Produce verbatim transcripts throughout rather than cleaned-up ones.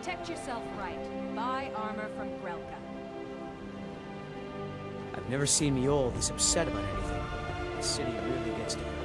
Protect yourself right. Buy armor from Grelka. I've never seen Mjol this upset about anything. The city really gets to him.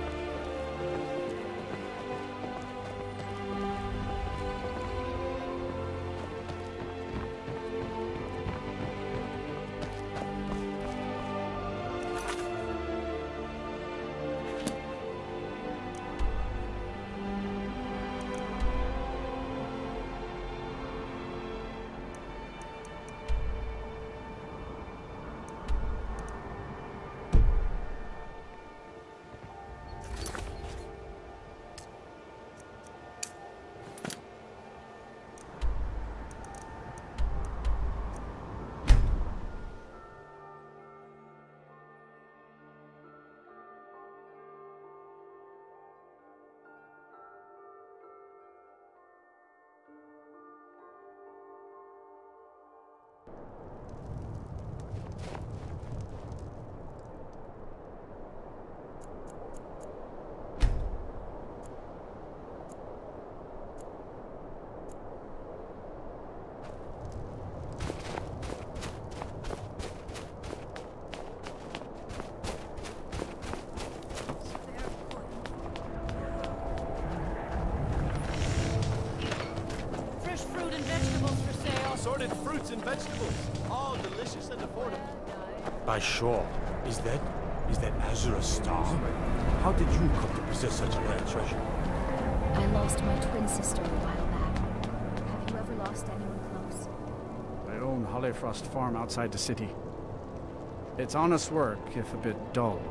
Assorted fruits and vegetables, all delicious and affordable. By sure. Is that... is that Azura's star? How did you come to possess such a rare treasure? I lost my twin sister a while back. Have you ever lost anyone close? I own Hollifrost Farm outside the city. It's honest work, if a bit dull.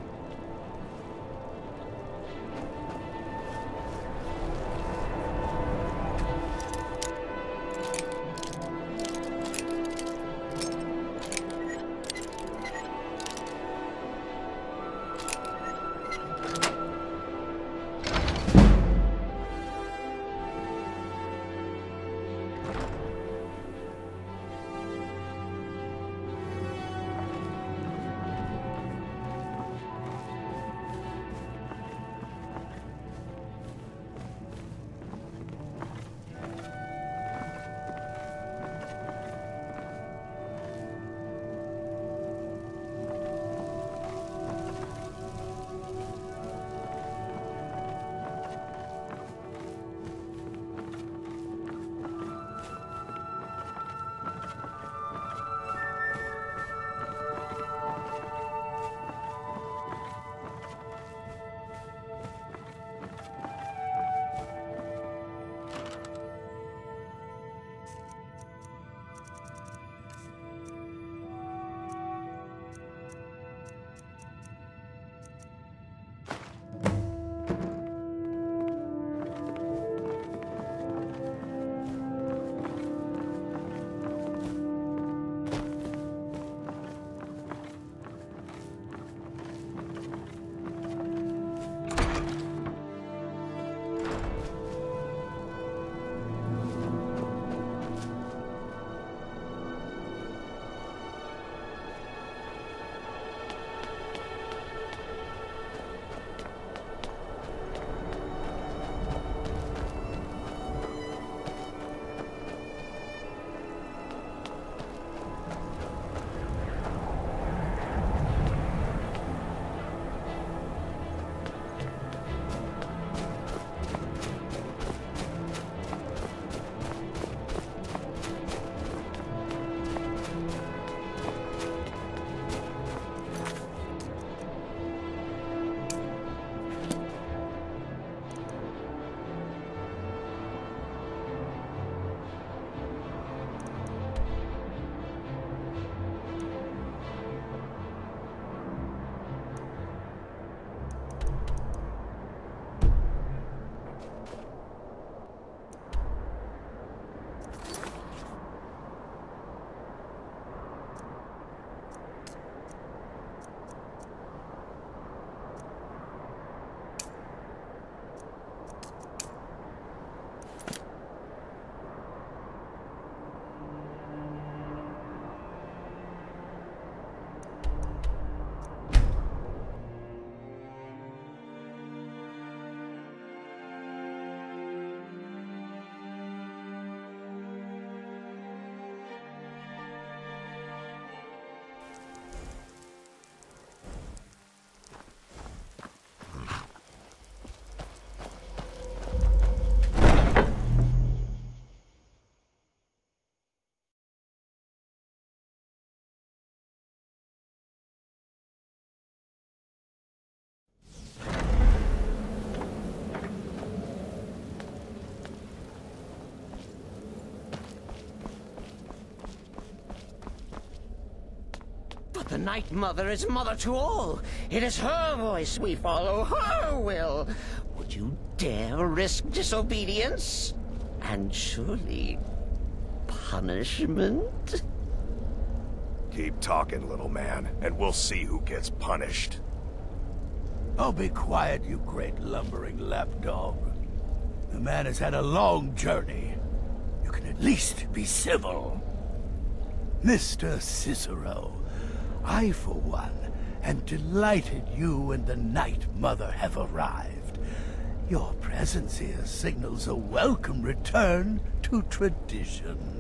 The Night Mother is mother to all. It is her voice we follow, her will. Would you dare risk disobedience? And surely punishment? Keep talking, little man, and we'll see who gets punished. Oh, be quiet, you great lumbering lapdog. The man has had a long journey. You can at least be civil. Mister Cicero, I, for one, am delighted you and the Night Mother have arrived. Your presence here signals a welcome return to tradition.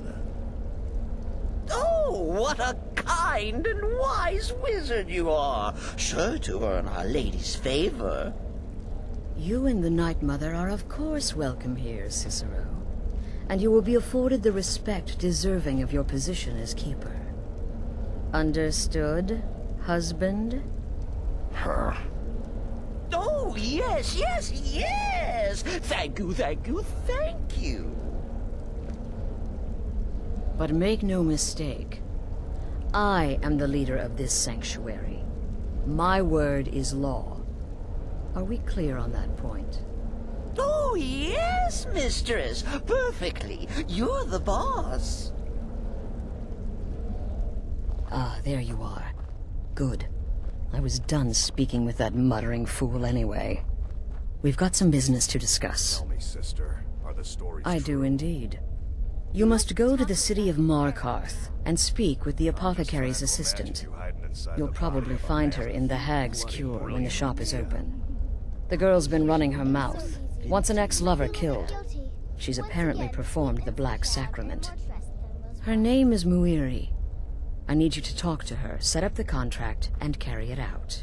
Oh, what a kind and wise wizard you are, sure to earn Our Lady's favor. You and the Night Mother are of course welcome here, Cicero. And you will be afforded the respect deserving of your position as Keeper. Understood, husband? Her. Oh, yes, yes, yes! Thank you, thank you, thank you! But make no mistake, I am the leader of this sanctuary. My word is law. Are we clear on that point? Oh, yes, mistress! Perfectly! You're the boss! Ah, there you are. Good. I was done speaking with that muttering fool anyway. We've got some business to discuss. Tell me, sister, are the stories I true? do indeed. You must go to the city of Markarth and speak with the apothecary's assistant. You'll probably find her in the Hag's Cure when the shop is open. The girl's been running her mouth. Wants an ex-lover killed. She's apparently performed the Black Sacrament. Her name is Muiri. I need you to talk to her, set up the contract, and carry it out.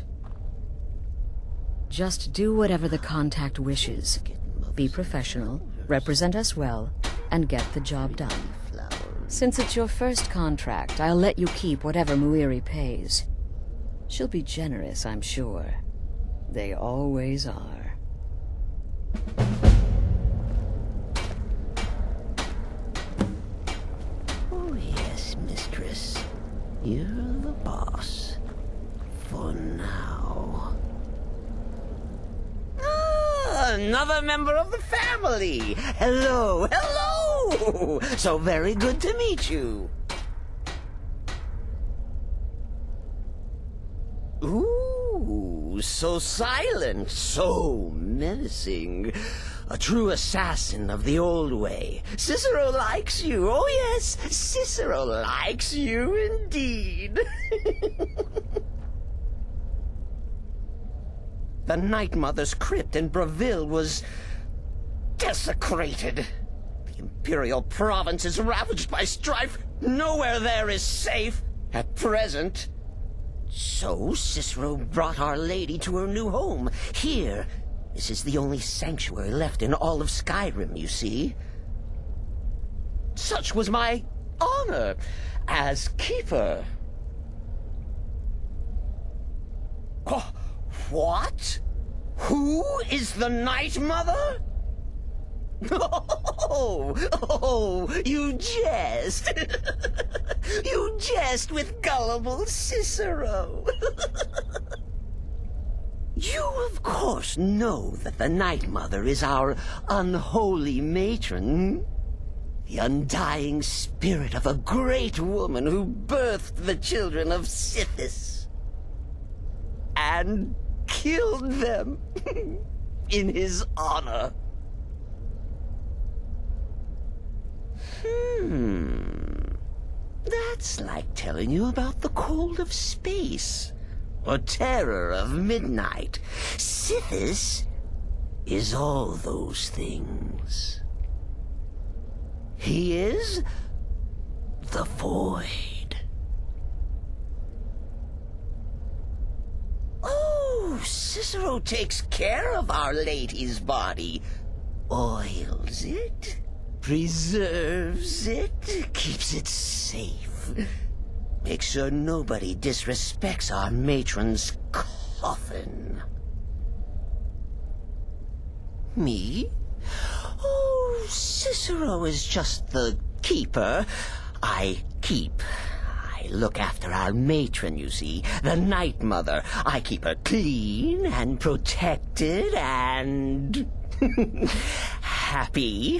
Just do whatever the contact wishes. Be professional, represent us well, and get the job done. Since it's your first contract, I'll let you keep whatever Muiri pays. She'll be generous, I'm sure. They always are. Oh, yes, mistress. You're the boss. For now. Ah, another member of the family! Hello, hello! So very good to meet you. Ooh, so silent, so menacing. A true assassin of the old way. Cicero likes you. Oh, yes, Cicero likes you indeed. The Night Mother's crypt in Bravil was desecrated. The Imperial province is ravaged by strife. Nowhere there is safe at present. So Cicero brought Our Lady to her new home, here. This is the only sanctuary left in all of Skyrim, you see. Such was my honor as Keeper. Oh, what? Who is the Night Mother? Oh, oh, you jest. You jest with gullible Cicero. You, of course, know that the Night Mother is our unholy matron. The undying spirit of a great woman who birthed the children of Sithis. And killed them in his honor. Hmm. That's like telling you about the cold of space. Or terror of midnight. Sithis is all those things. He is the Void. Oh, Cicero takes care of Our Lady's body. Oils it, preserves it, keeps it safe. Make sure nobody disrespects our matron's coffin. Me? Oh, Cicero is just the keeper. I keep. I look after our matron, you see, the Night Mother. I keep her clean and protected and... happy.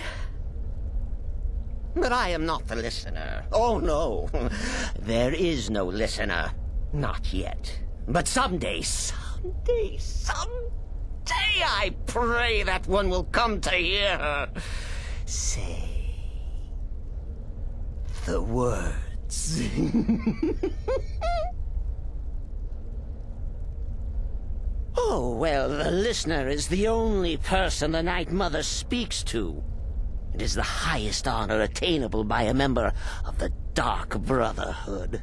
But I am not the listener. Oh, no. There is no listener. Not yet. But someday, someday, someday, I pray that one will come to hear her say the words. Oh, well, the listener is the only person the Night Mother speaks to. It is the highest honor attainable by a member of the Dark Brotherhood.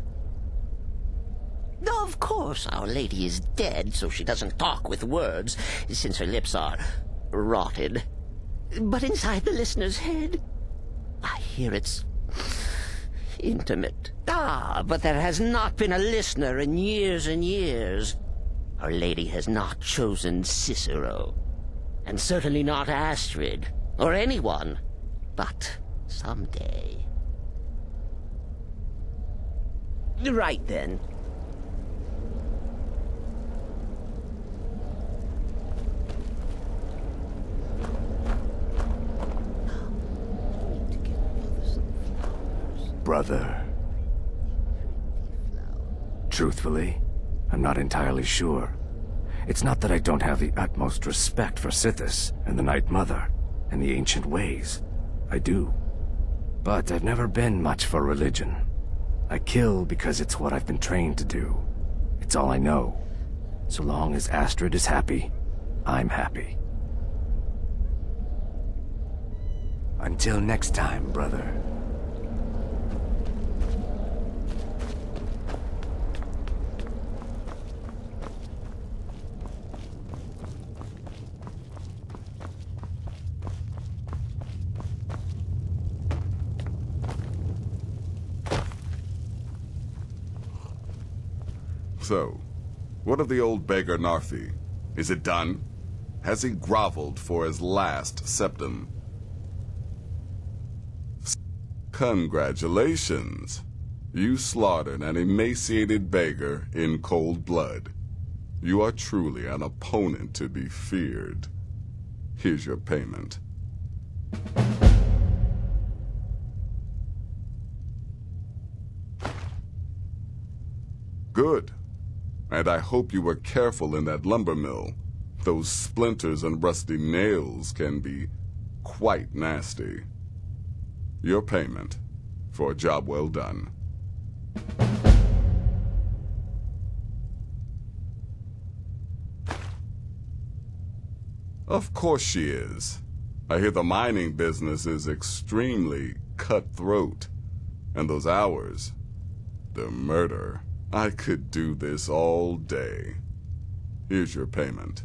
Of course, Our Lady is dead, so she doesn't talk with words, since her lips are rotted. But inside the listener's head, I hear it's intimate. Ah, but there has not been a listener in years and years. Our Lady has not chosen Cicero, and certainly not Astrid, or anyone. But someday. Right then. Brother. Truthfully, I'm not entirely sure. It's not that I don't have the utmost respect for Sithis and the Night Mother and the ancient ways. I do. But I've never been much for religion. I kill because it's what I've been trained to do. It's all I know. So long as Astrid is happy, I'm happy. Until next time, brother. So, what of the old beggar Narfi? Is it done? Has he groveled for his last septum? Congratulations! You slaughtered an emaciated beggar in cold blood. You are truly an opponent to be feared. Here's your payment. Good. And I hope you were careful in that lumber mill. Those splinters and rusty nails can be quite nasty. Your payment for a job well done. Of course she is. I hear the mining business is extremely cutthroat. And those hours, the murder. I could do this all day. Here's your payment.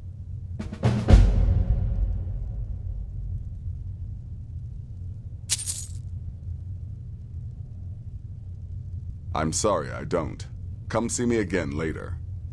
I'm sorry, I don't. Come see me again later.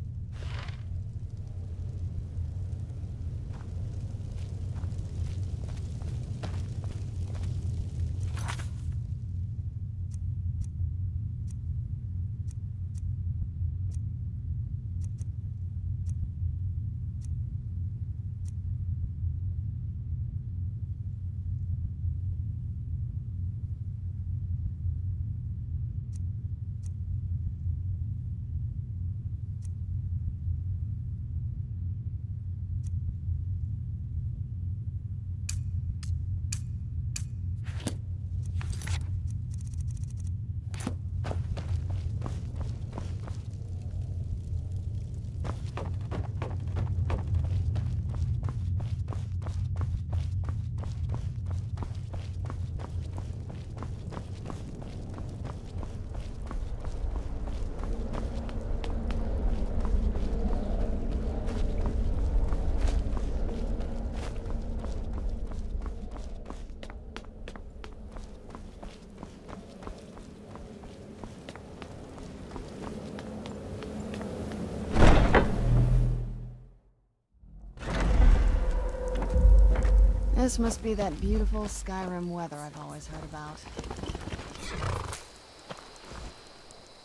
This must be that beautiful Skyrim weather I've always heard about.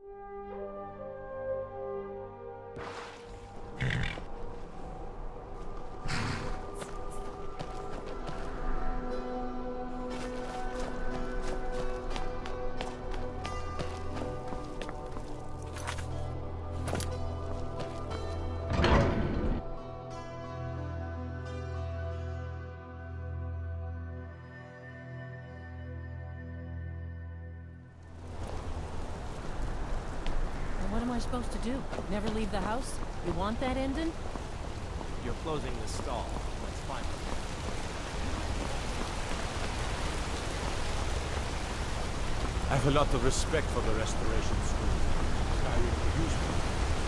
What am I supposed to do? Never leave the house? You want that ending? You're closing the stall. Let's find it. I have a lot of respect for the Restoration School. I will use it.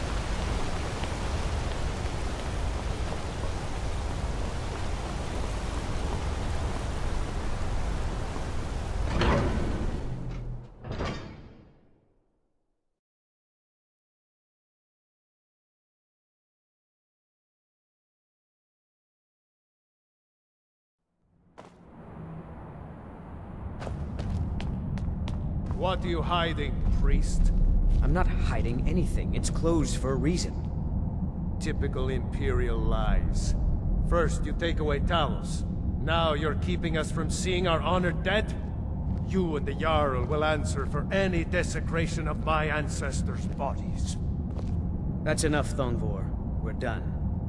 What are you hiding, priest? I'm not hiding anything. It's closed for a reason. Typical Imperial lies. First, you take away Talos. Now you're keeping us from seeing our honored dead? You and the Jarl will answer for any desecration of my ancestors' bodies. That's enough, Thongvor. We're done.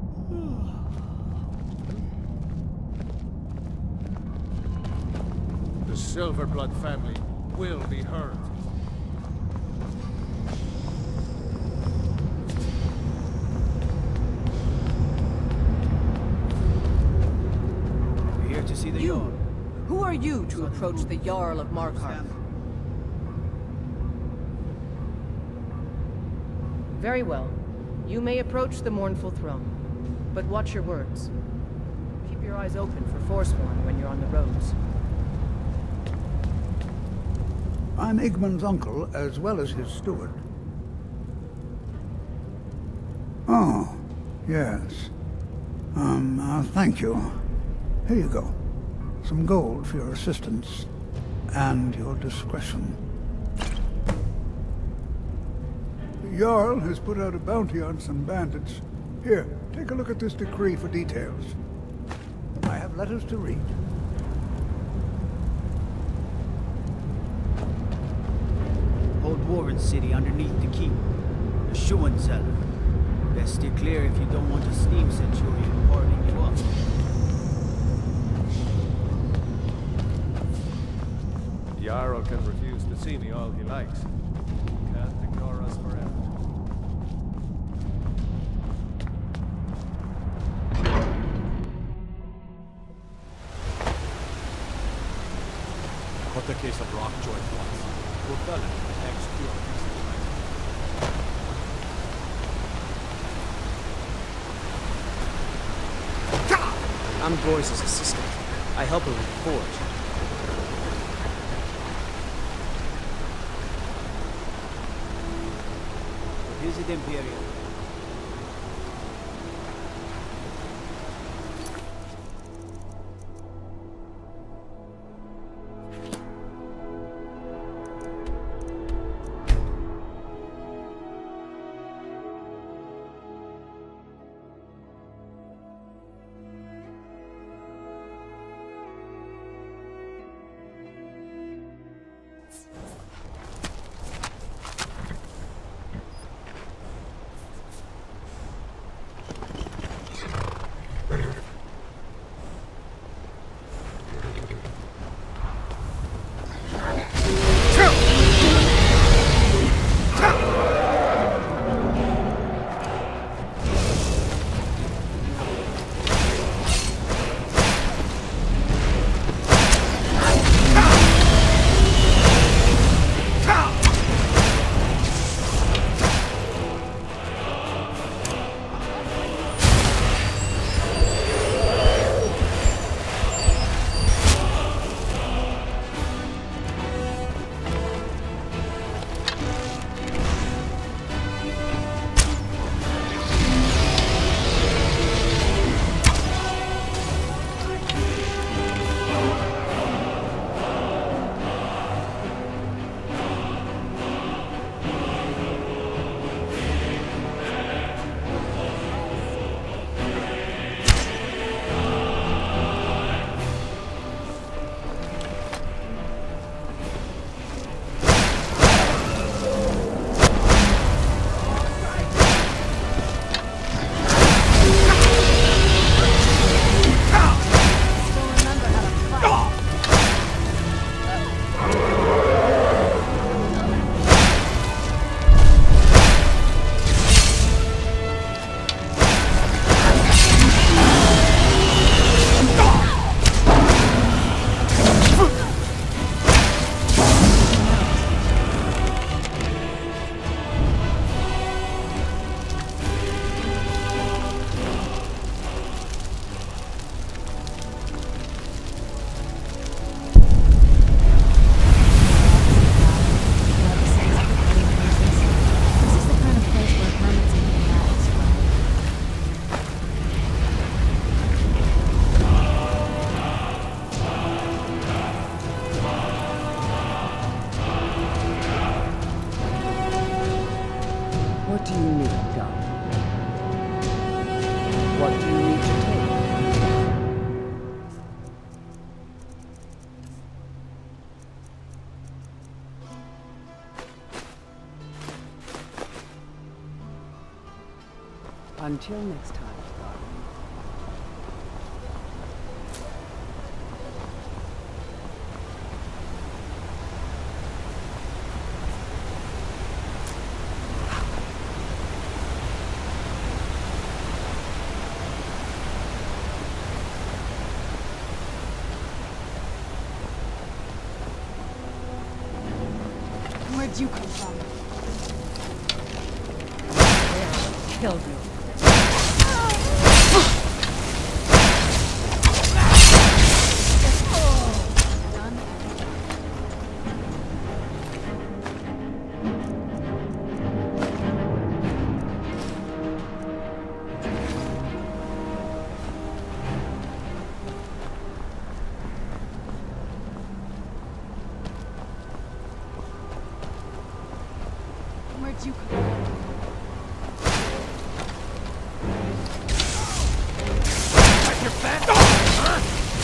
The Silverblood family will be heard. We're here to see the You! Jarl. Who are you to approach the Jarl of Markarth? Very well. You may approach the mournful throne. But watch your words. Keep your eyes open for Forsworn when you're on the roads. I'm Igmund's uncle, as well as his steward. Oh, yes. Um, uh, thank you. Here you go. Some gold for your assistance, and your discretion. The Jarl has put out a bounty on some bandits. Here, take a look at this decree for details. I have letters to read. Old Warren City underneath the keep. The Schuan cellar. Best steer clear if you don't want a steam centurion parting you up. Jarl can refuse to see me all he likes. Can't ignore us forever. Caught the case of rock joint once. We'll tell him the next cure fixes it. I'm Boyce's assistant. I help her with the forge. Visit Imperial. Until next time, darling. Where'd you come from? Killed you. Where'd you come from? Your back? Huh?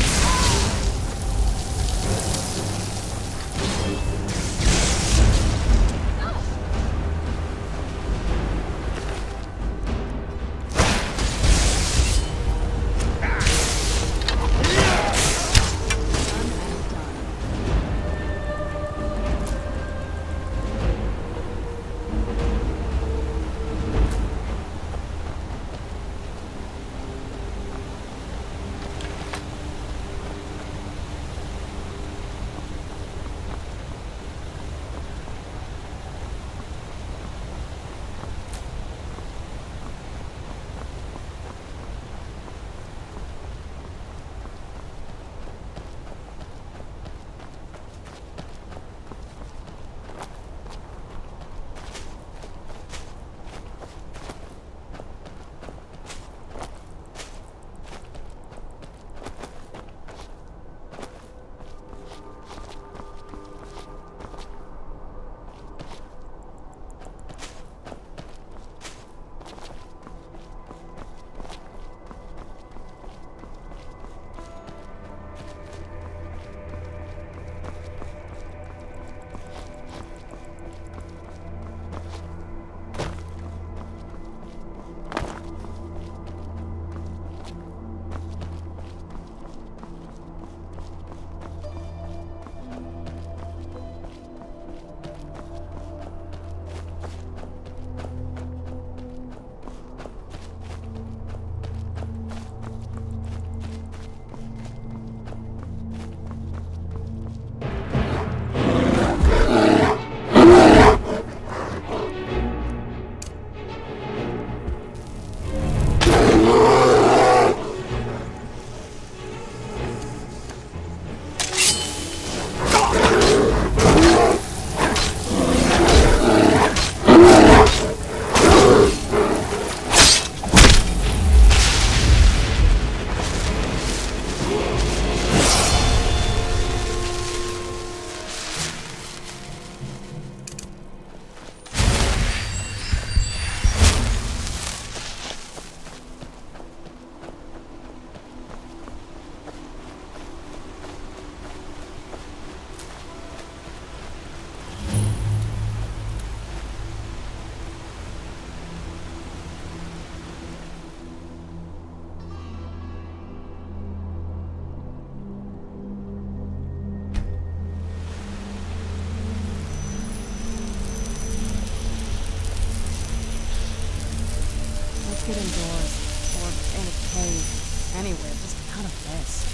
Get indoors, or in a cave, anywhere, just out of this.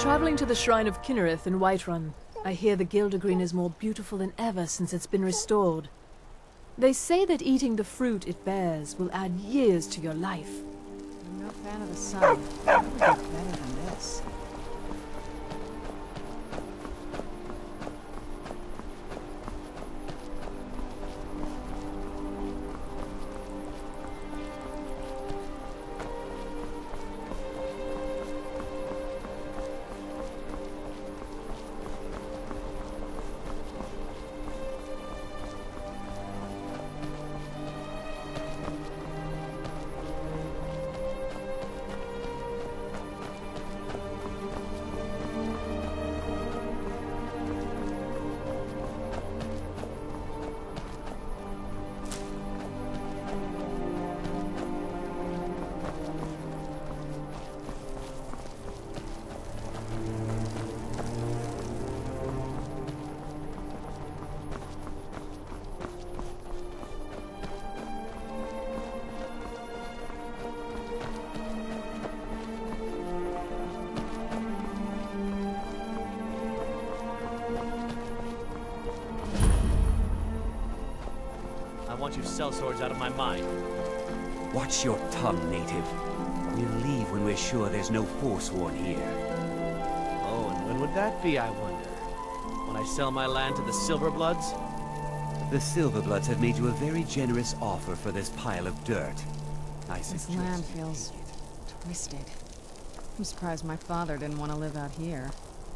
Traveling to the Shrine of Kinnereth in Whiterun, I hear the Gildergreen is more beautiful than ever since it's been restored. They say that eating the fruit it bears will add years to your life. I'm no fan of the sun. It would be better than this. I want you sellswords out of my mind. Watch your tongue, native. We'll leave when we're sure there's no Forsworn here. Oh, and when would that be, I wonder? When I sell my land to the Silverbloods? The Silverbloods have made you a very generous offer for this pile of dirt. I This land feels twisted. I'm surprised my father didn't want to live out here.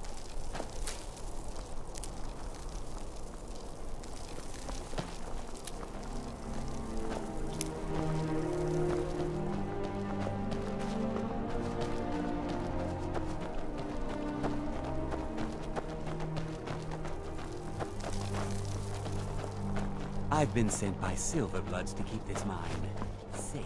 I've been sent by Silverbloods to keep this mine safe.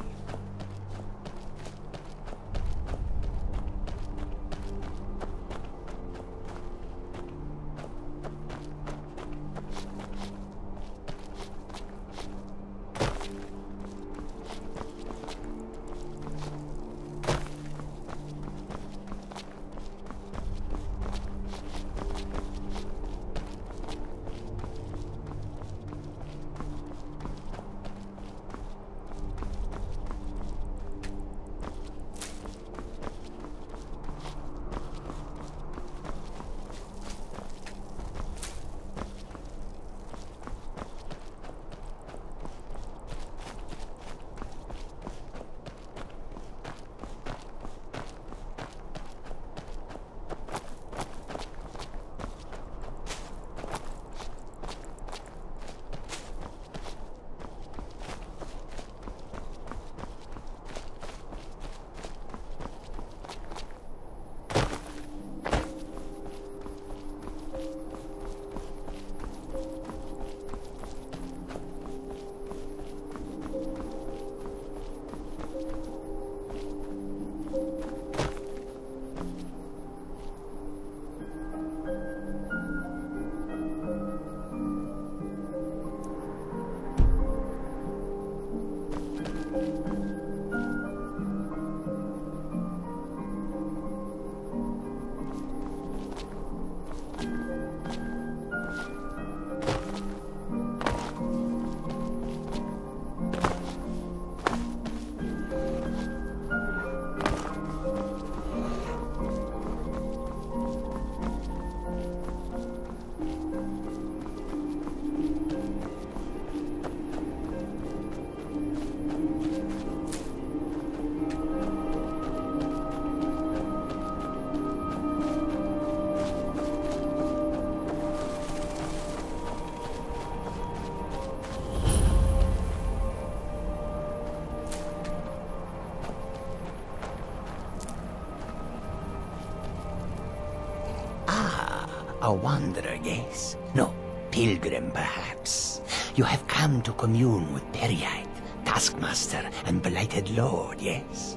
A wanderer, yes? No, pilgrim, perhaps. You have come to commune with Peryite, Taskmaster, and Blighted Lord, yes?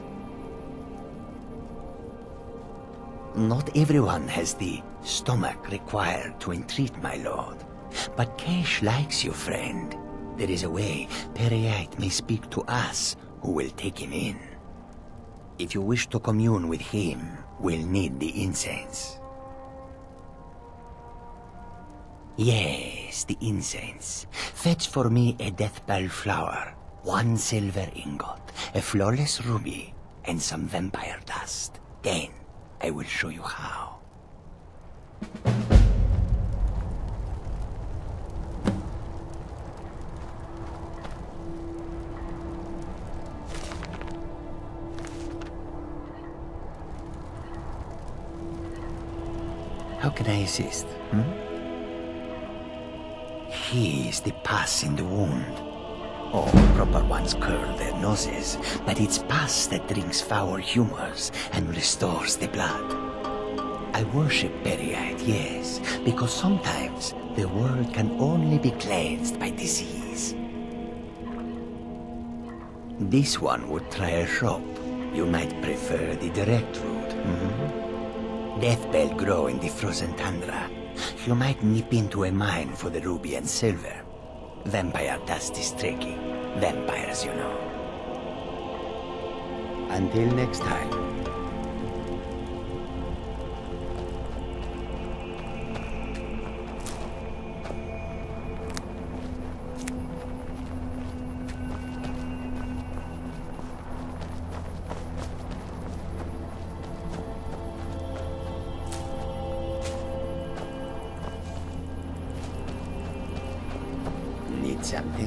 Not everyone has the stomach required to entreat my lord. But Kesh likes you, friend. There is a way Peryite may speak to us who will take him in. If you wish to commune with him, We'll need the incense. Yes, the incense. Fetch for me a deathbell flower, one silver ingot, a flawless ruby, and some vampire dust. Then, I will show you how. How can I assist, hmm? He is the pus in the wound. All proper ones curl their noses, but it's pus that drinks foul humors and restores the blood. I worship Peryite, yes, because sometimes the world can only be cleansed by disease. This one would try a shop. You might prefer the direct route, mm-hmm. Deathbell grow in the frozen tundra. You might nip into a mine for the ruby and silver. Vampire dust is tricky. Vampires, you know. Until next time. Need something?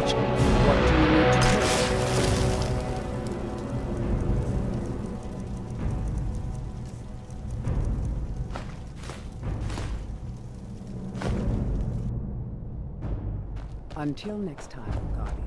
watching. What do you need to take? Until next time, Guardian.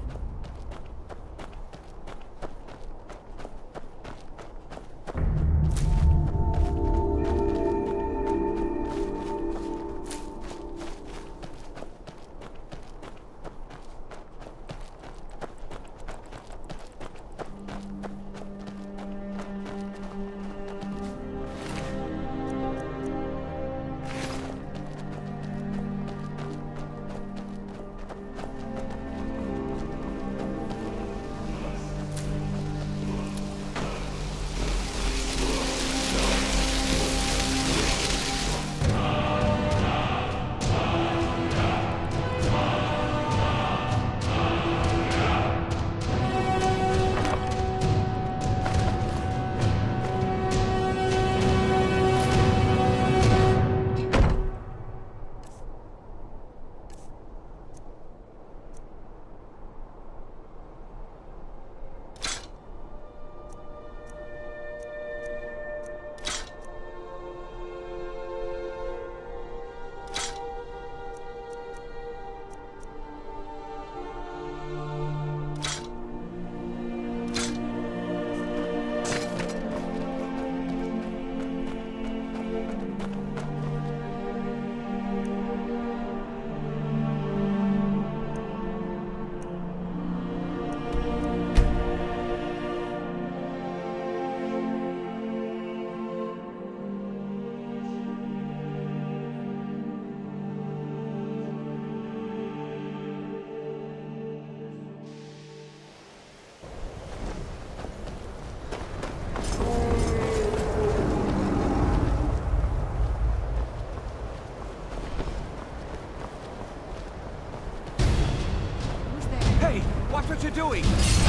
Watch what you're doing!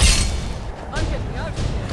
I'm getting out of here.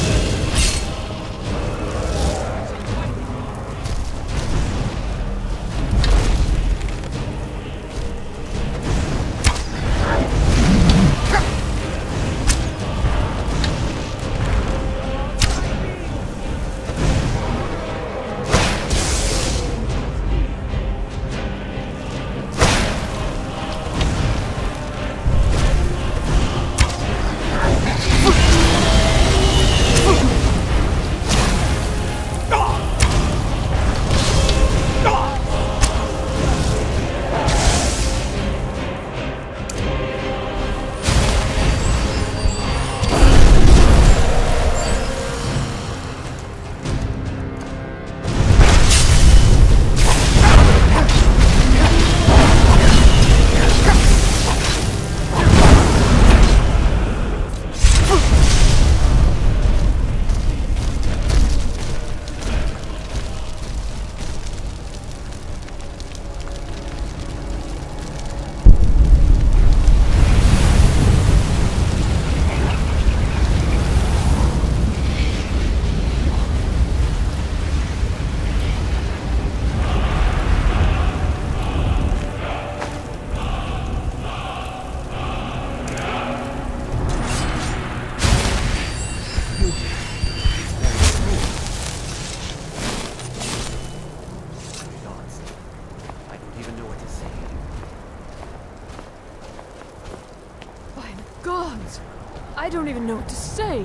Gods! I don't even know what to say.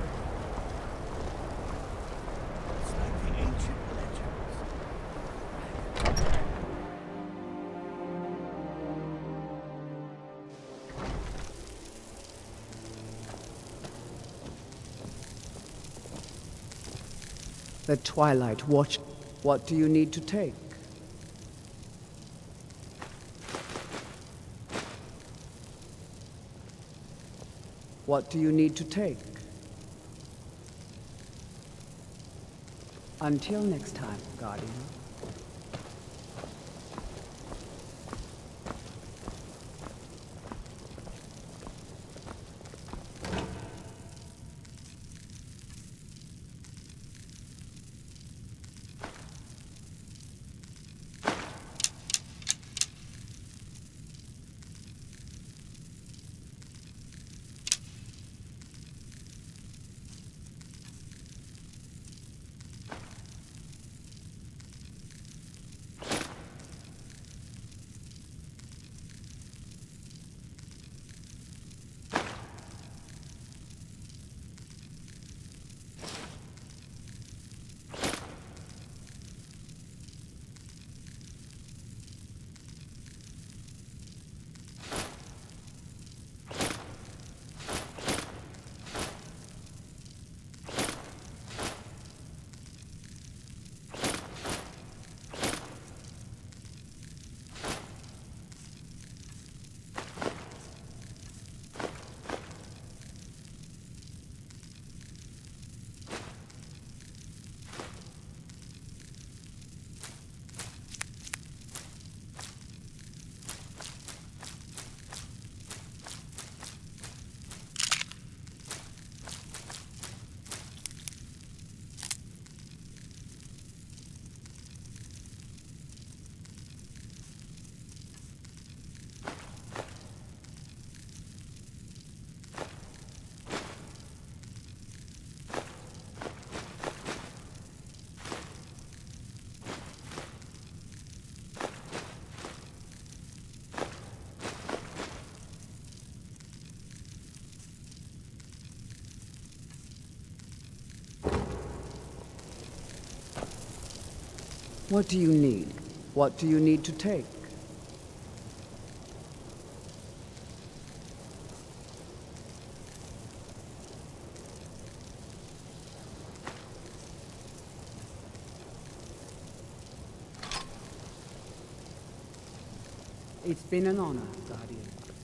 It's like the ancient legends. The Twilight Watch. What do you need to take? What do you need to take? Until next time, Guardian. What do you need? What do you need to take? It's been an honor, Guardian.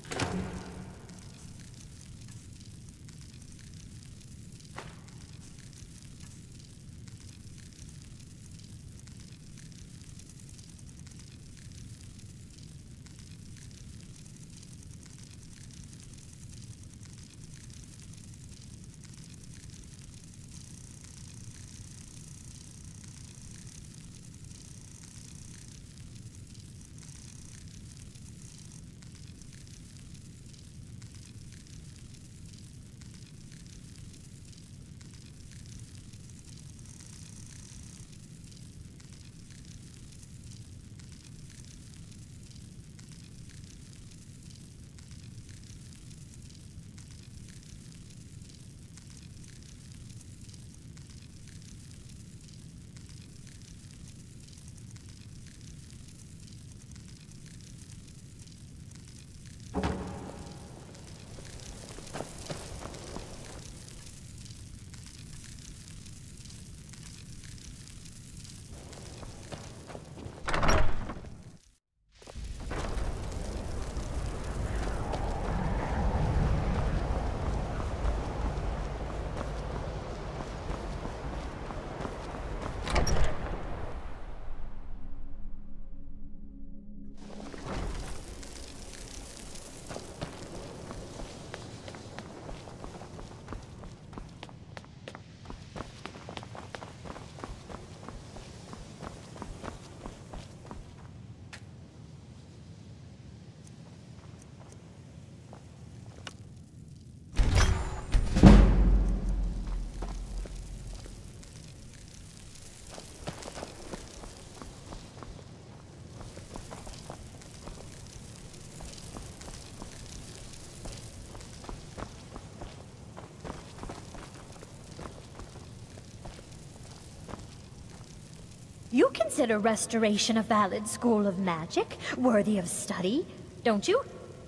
You consider restoration a valid school of magic, worthy of study, don't you?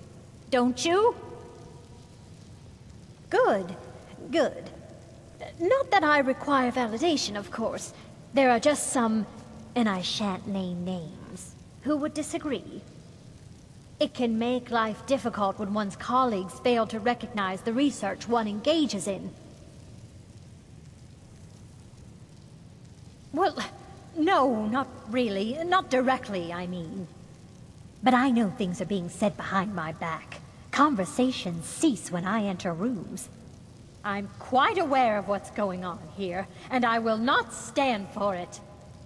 Don't you? Good, good. Not that I require validation, of course. There are just some, and I shan't name names, who would disagree. It can make life difficult when one's colleagues fail to recognize the research one engages in. Well, no, not really. Not directly, I mean. But I know things are being said behind my back. Conversations cease when I enter rooms. I'm quite aware of what's going on here, and I will not stand for it.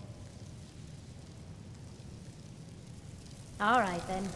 All right, then.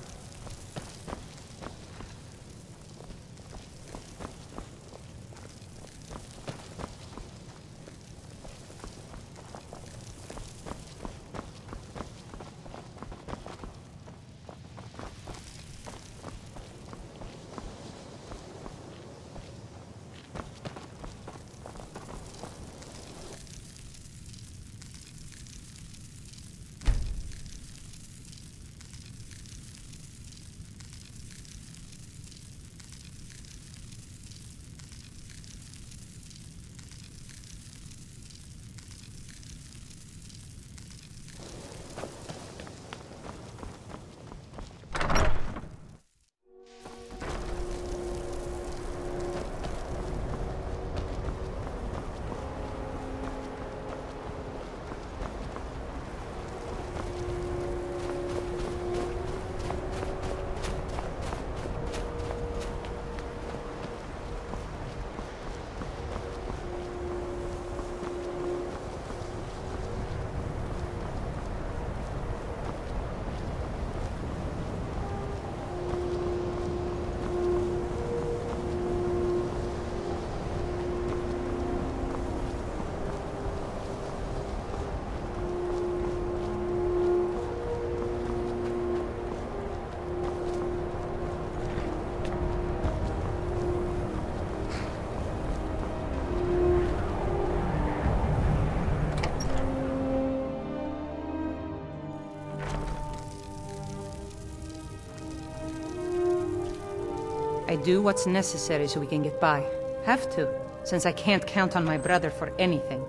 I do what's necessary so we can get by. Have to, since I can't count on my brother for anything.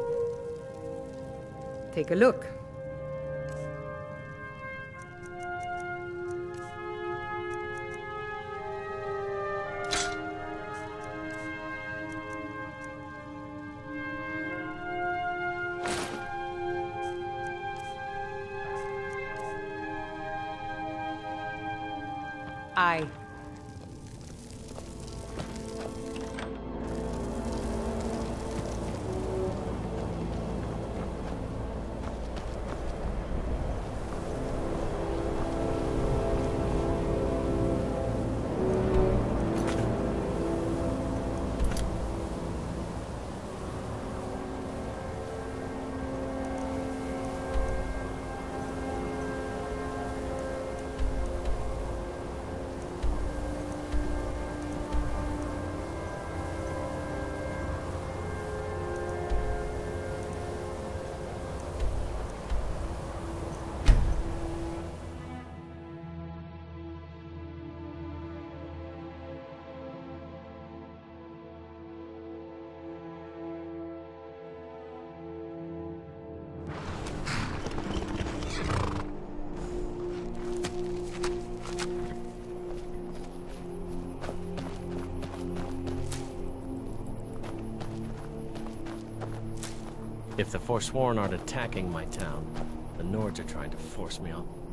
Take a look. I. If the Forsworn aren't attacking my town, the Nords are trying to force me out.